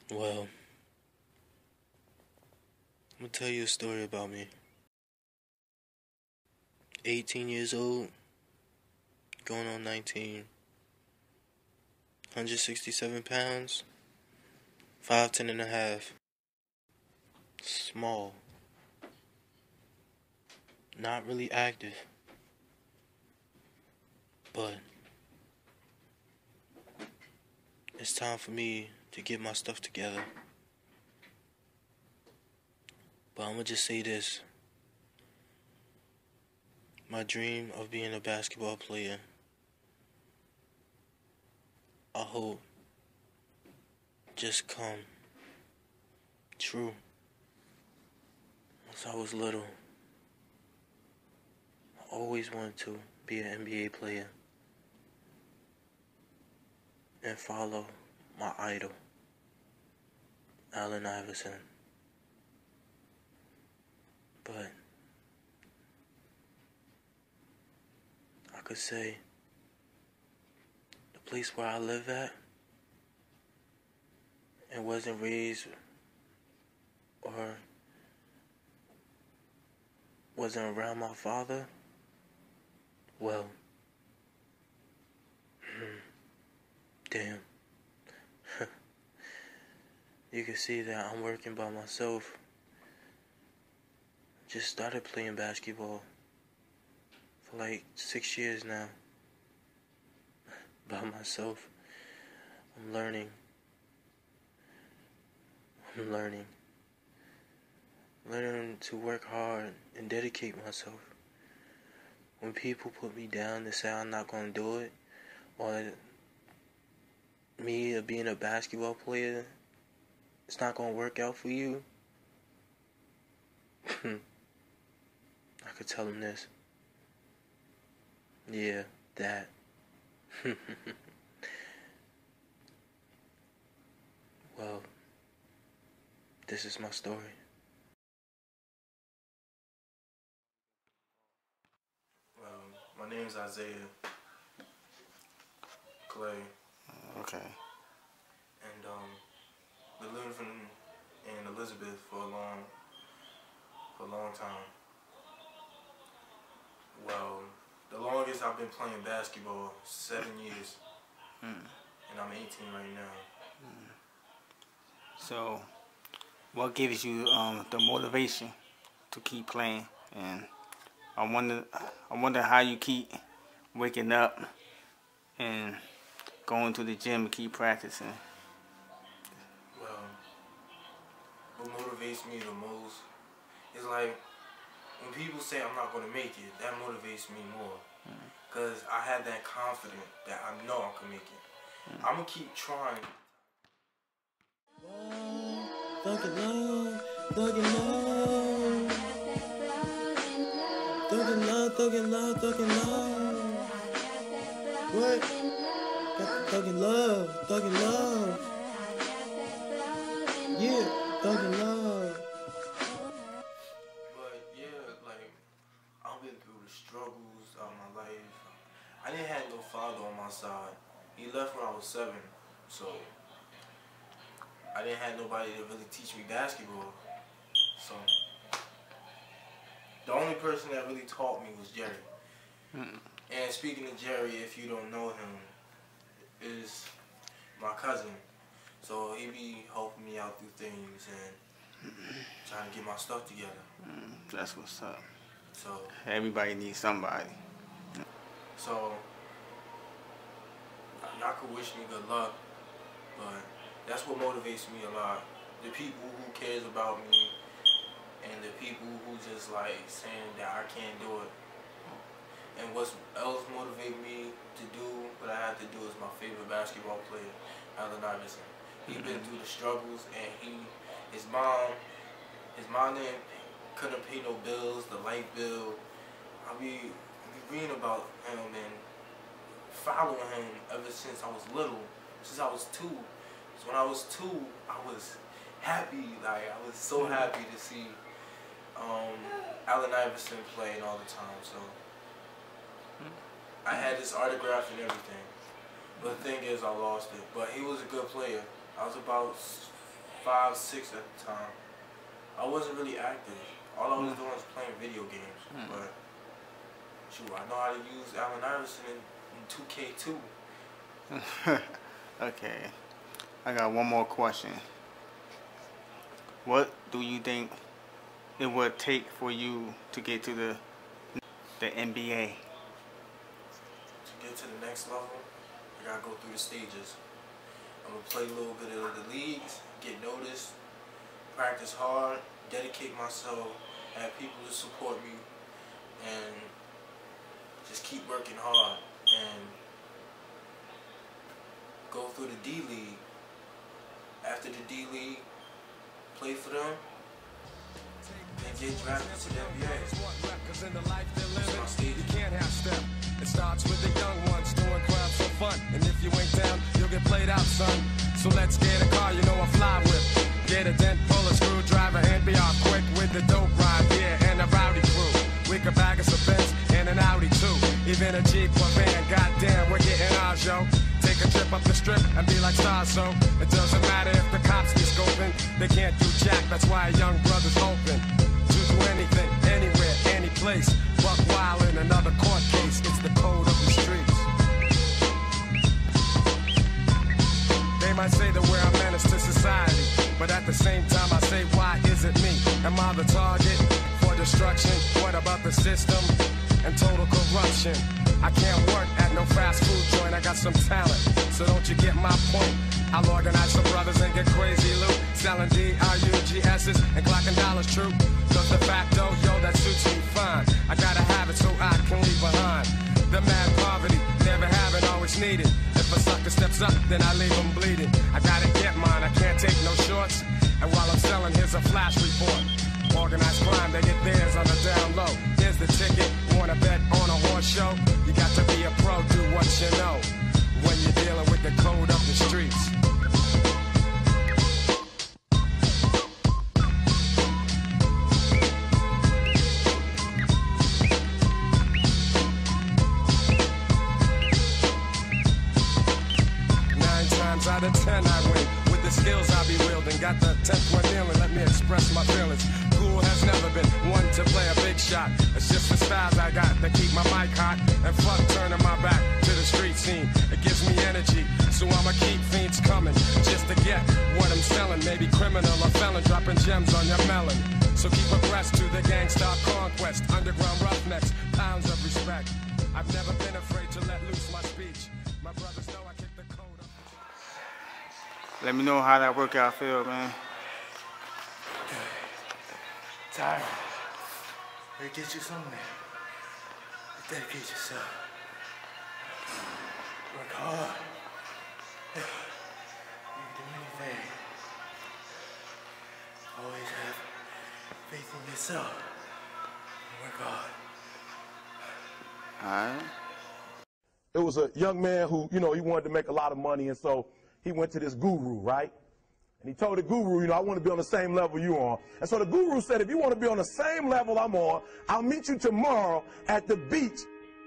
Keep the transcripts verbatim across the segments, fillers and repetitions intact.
Well, I'm gonna tell you a story about me. eighteen years old, going on nineteen. one hundred sixty-seven pounds, five ten and a half. Small. Not really active. But it's time for me to get my stuff together. But I'm gonna just say this. My dream of being a basketball player, I hope, just come true. Since I was little, I always wanted to be an N B A player and follow my idol, Allen Iverson. But I could say the place where I live at and wasn't raised or wasn't around my father, well, damn. You can see that I'm working by myself. Just started playing basketball for like six years now. By myself. I'm learning. I'm learning. Learning to work hard and dedicate myself. When people put me down and say I'm not going to do it, or me being a basketball player, it's not going to work out for you, I could tell them this. Yeah, that. Well, this is my story. Well, my name's Isaiah Clay. Okay. And um, been living in Elizabeth for a long, for a long time. Well, the longest I've been playing basketball, seven years, mm. and I'm eighteen right now. Mm. So, what gives you um, the motivation to keep playing? And I wonder, I wonder how you keep waking up and going to the gym and keep practicing. Well, what motivates me the most is like when people say I'm not going to make it, that motivates me more. Because I had that confidence that I know I can make it. Mm. I'm going to keep trying. Thuggin' love, thuggin' love. Thuggin' love, thuggin' love, thuggin' love. What? Thuggin' love, thuggin' love. Yeah, thuggin' love. But yeah, like, I've been through the struggles of my life. I didn't have no father on my side. He left when I was seven, so I didn't have nobody to really teach me basketball. So the only person that really taught me was Jerry. Mm. And speaking of Jerry, if you don't know him, is my cousin. So he be helping me out through things and trying to get my stuff together. Mm, that's what's up. So everybody needs somebody. So y'all could wish me good luck, but that's what motivates me a lot. The people who cares about me and the people who just like saying that I can't do it. And what else motivates me to do what I have to do is my favorite basketball player, Allen Iverson. He's been through the struggles, and he, his mom, his mom didn't, couldn't pay no bills, the light bill. I be, I be reading about him and following him ever since I was little, since I was two. So when I was two, I was happy, like I was so happy to see um, Allen Iverson playing all the time. So I had his autograph and everything. But the thing is, I lost it. But he was a good player. I was about five, six at the time. I wasn't really active. All I was doing was playing video games. Mm. But shoot, I know how to use Allen Iverson in, in two K two. Okay, I got one more question. What do you think it would take for you to get to the the N B A? To get to the next level, I gotta go through the stages. I'm gonna play a little bit of the leagues, get noticed, practice hard, dedicate myself, have people to support me, and just keep working hard and go through the D League. After the D League, play for them, and get drafted to the N B A. That's my stage. You can't have step. It starts with the young ones doing crowds for fun. And if you ain't down, you'll get played out, son. So let's get a car, you know I fly with. Get a dent, pull a screwdriver, and be off quick with the dope ride, yeah, and a rowdy crew. We could bag us a Benz and an Audi too. Even a Jeep or van, goddamn, we're getting ours, yo. Take a trip up the strip and be like stars, so it doesn't matter if the cops be scoping. They can't do jack, that's why a young brother's open to do anything, anywhere, any place. Buck wild in another court case, it's the code of the streets. They might say that we're a menace to society, but at the same time I say, why is it me? Am I the target for destruction? What about the system and total corruption? I can't work at no fast food joint, I got some talent, so don't you get my point? I'll organize some brothers and get crazy loot, selling D R U G S's and clocking dollars true. Cause de facto, yo, that suits me fine. I gotta have it so I can leave behind the mad poverty, never having, always needed. If a sucker steps up, then I leave him bleeding. I gotta get mine, I can't take no shorts. And while I'm selling, here's a flash report. Organized crime, they get theirs on the down low. Here's the ticket, wanna bet on a horse show? You got to be a pro, do what you know, when you're dealing with the code of the streets. Nine times out of ten I win. With the skills I be wielding, got the tenth one kneeling, let me express my feelings. Cool has never been one to play a big shot. It's just the styles I got that keep my mic hot. And fuck turning my back to the street scene. It gives me energy, so I'ma keep fiends coming just to get what I'm selling. Maybe criminal or felon, dropping gems on your melon. So keep abreast to the gangsta conquest. Underground roughnecks, pounds of respect. I've never been afraid to let loose my speech. My brothers know I kick the code up. Let me know how that workout feel, man. Tired. Better get you somewhere. Dedicate yourself. Work hard. You can do anything. Always have faith in yourself. And work hard. Alright. It was a young man who, you know, he wanted to make a lot of money, and so he went to this guru, right? And he told the guru, you know, I want to be on the same level you are. And so the guru said, if you want to be on the same level I'm on, I'll meet you tomorrow at the beach.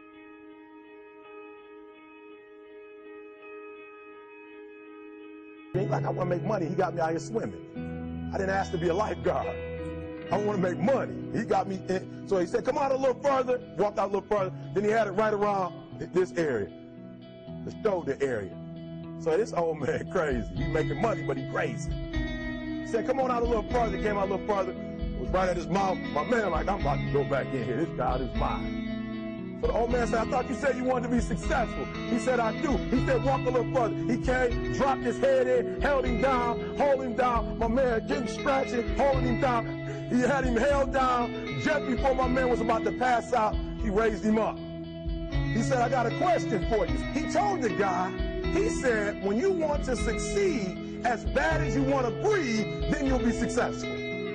He's like, I want to make money. He got me out here swimming. I didn't ask to be a lifeguard. I want to make money. He got me in. So he said, come out a little further. Walked out a little further. Then he had it right around this area, the shoulder area. So this old man crazy. He's making money, but he crazy. He said, come on out a little further. He came out a little further. It was right at his mouth. My man like, I'm about to go back in here. This guy is mine. So the old man said, I thought you said you wanted to be successful. He said, I do. He said, walk a little further. He came, dropped his head in, held him down, hold him down. My man getting scratching, holding him down. He had him held down. Just before my man was about to pass out, he raised him up. He said, I got a question for you. He told the guy, he said, when you want to succeed as bad as you want to breathe, then you'll be successful.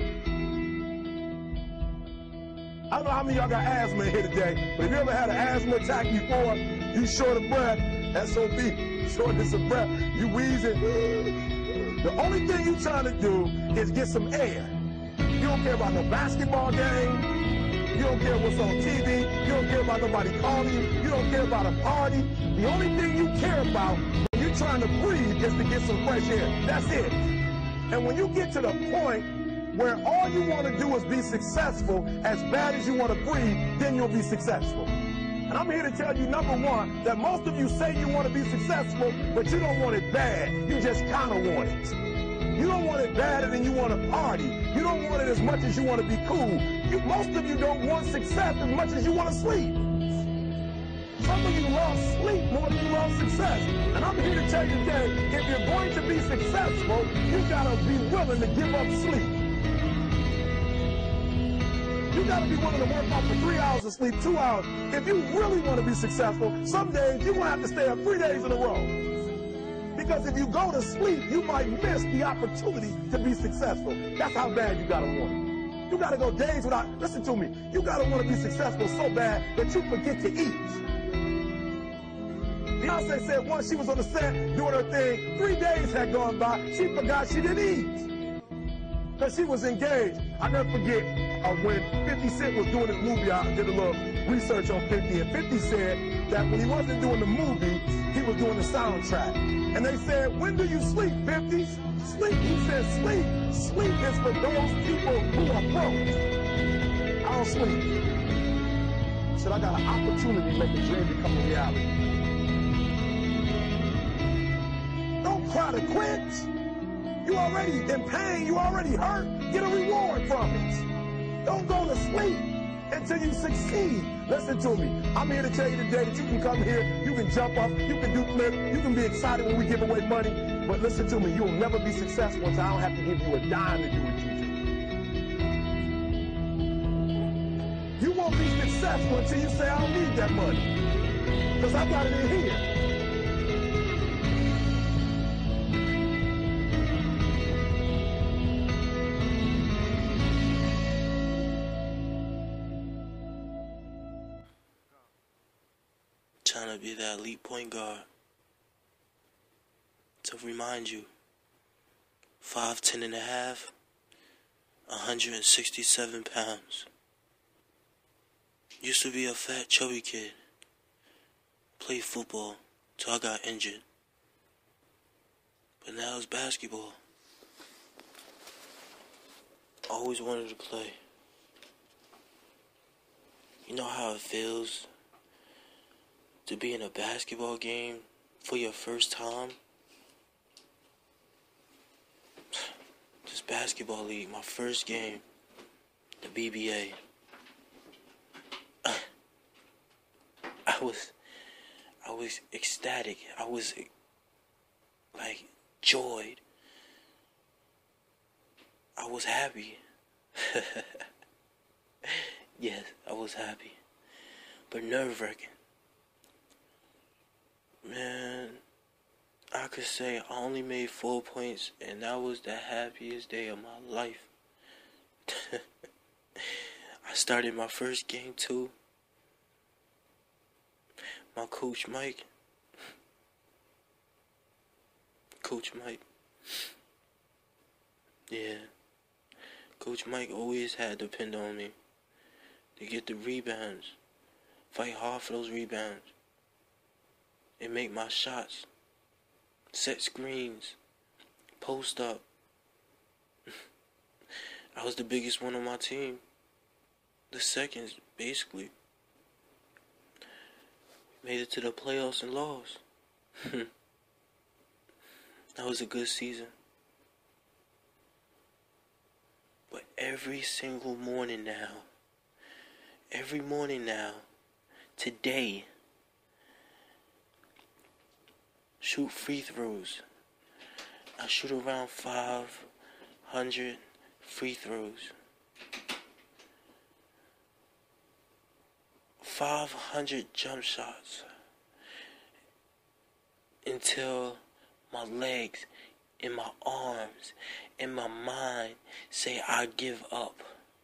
I don't know how many of y'all got asthma in here today, but if you ever had an asthma attack before, you short of breath, S O B, shortness of breath, you wheezing. The only thing you're trying to do is get some air. You don't care about no basketball game. You don't care what's on T V. You don't care about nobody calling you. You don't care about a party. The only thing you care about when you're trying to breathe is to get some fresh air. That's it. And when you get to the point where all you want to do is be successful as bad as you want to breathe, then you'll be successful. And I'm here to tell you, number one, that most of you say you want to be successful, but you don't want it bad. You just kind of want it. You don't want it badder than you want to party. You don't want it as much as you want to be cool. You, most of you don't want success as much as you want to sleep. Some of you love sleep more than you love success. And I'm here to tell you today, if you're going to be successful, you got to be willing to give up sleep. You got to be willing to work out for three hours of sleep, two hours. If you really want to be successful, some days you're going to have to stay up three days in a row. Because if you go to sleep, you might miss the opportunity to be successful. That's how bad you got to want it. You got to go days without, listen to me, you got to want to be successful so bad that you forget to eat. Beyonce said once she was on the set doing her thing, three days had gone by, she forgot she didn't eat. Because she was engaged. I never forget uh, when fifty Cent was doing his movie, I did a little research on fifty, and fifty said that when he wasn't doing the movie, he was doing the soundtrack. And they said, when do you sleep, fifty? Sleep. He said, sleep. Sleep is for those people who are broke. I don't sleep. He said, I got an opportunity to make a dream become a reality. Don't cry to quit. You already in pain. You already hurt. Get a reward from it. Don't go to sleep until you succeed. Listen to me. I'm here to tell you today that you can come here, you can jump up, you can do flip, you can be excited when we give away money. But listen to me, you'll never be successful until I don't have to give you a dime to do what you do. You won't be successful until you say, I don't need that money. Because I got it in here. Trying to be that elite point guard. To remind you, five ten and a half, one hundred sixty-seven pounds. Used to be a fat, chubby kid. Played football till I got injured. But now it's basketball. Always wanted to play. You know how it feels to be in a basketball game for your first time? This basketball league, my first game, the B B A. I was, I was ecstatic. I was, like, joyed. I was happy. Yes, I was happy. But nerve-wracking. Man, I could say I only made four points, and that was the happiest day of my life. I started my first game too. My coach Mike. Coach Mike. Yeah. Coach Mike always had to depend on me to get the rebounds. Fight hard for those rebounds. And make my shots. Set screens. Post up. I was the biggest one on my team. The second, basically. Made it to the playoffs and lost. That was a good season. But every single morning now, every morning now, today, shoot free throws. I shoot around five hundred free throws. five hundred jump shots until my legs and my arms and my mind say I give up.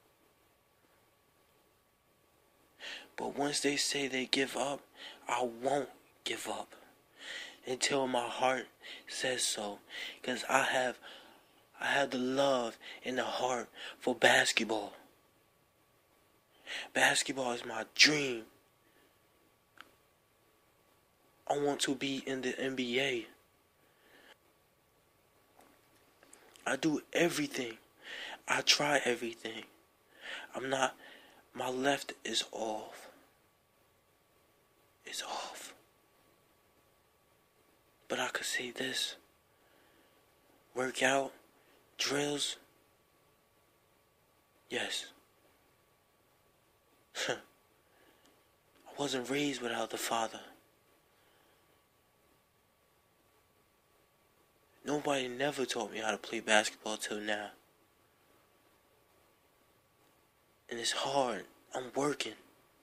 But once they say they give up, I won't give up until my heart says so. Because I have I have the love and the heart for basketball. Basketball is my dream. I want to be in the N B A. I do everything. I try everything. I'm not, my left is off. It's off. But I could say this. Workout, drills. Yes. I wasn't raised without a father. Nobody never taught me how to play basketball till now. And it's hard. I'm working.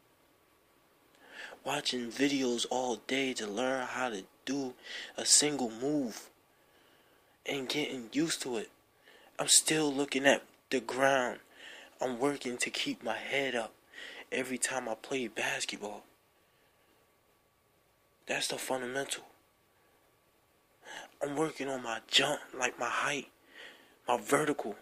Watching videos all day to learn how to do a single move. And getting used to it. I'm still looking at the ground. I'm working to keep my head up every time I play basketball. That's the fundamental. I'm working on my jump, like my height, my vertical.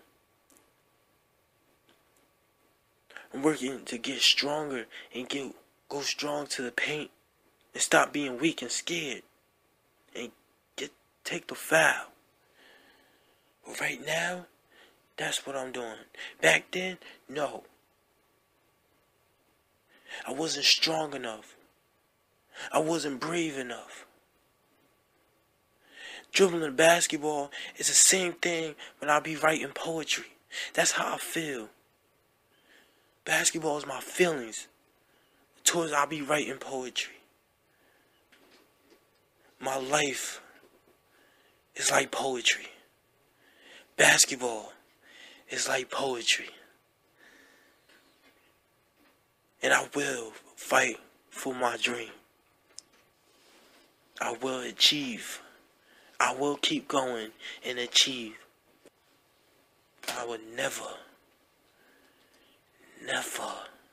I'm working to get stronger and get go strong to the paint and stop being weak and scared and get take the foul. But right now, that's what I'm doing. Back then, no. I wasn't strong enough. I wasn't brave enough. Dribbling the basketball is the same thing when I be writing poetry. That's how I feel. Basketball is my feelings towards I be writing poetry. My life is like poetry. Basketball is like poetry. And I will fight for my dream. I will achieve. I will keep going and achieve. I would never, never.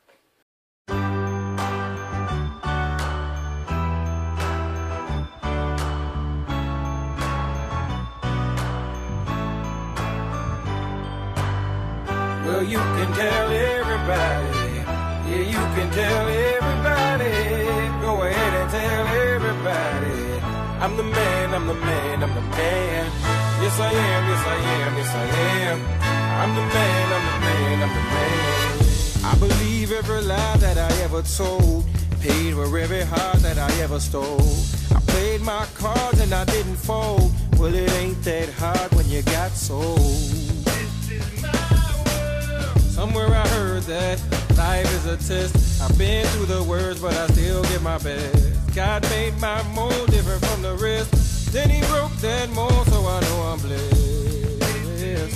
Well, you can tell everybody. Yeah, you can tell everybody. Go ahead and tell everybody. I'm the man, I'm the man, I'm the man. Yes, I am, yes, I am, yes, I am. I'm the man, I'm the man, I'm the man. I believe every lie that I ever told. Paid for every heart that I ever stole. I played my cards and I didn't fold. Well, it ain't that hard when you got sold. This is my world. Somewhere I heard that life is a test. I've been through the worst, but I still give my best. God made my mold different from the rest. Then he broke that mold, so I know I'm blessed.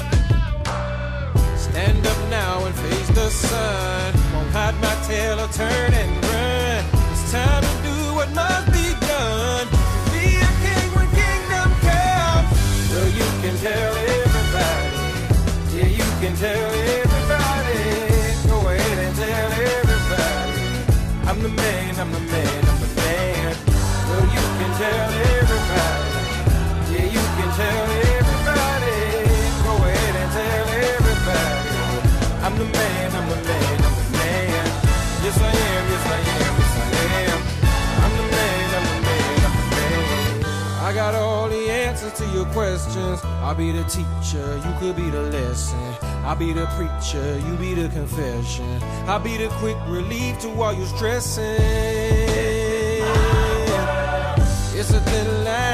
Stand up now and face the sun. Won't hide my tail or turn and run. It's time to do what must be done. Be a king when kingdom comes. Well, you can tell everybody. Yeah, you can tell everybody. Go ahead and tell everybody. I'm the man, I'm the man, I'm the man. Well, you can tell everybody. Yeah, you can tell everybody. Go ahead and tell everybody. I'm the man, I'm the man, I'm the man. Yes, I am, yes, I am, yes, I am. I'm the man, I'm the man, I'm the man. I got all the answers to your questions. I'll be the teacher, you could be the lesson. I'll be the preacher, you be the confession. I'll be the quick relief to all your stressing. It's a thin line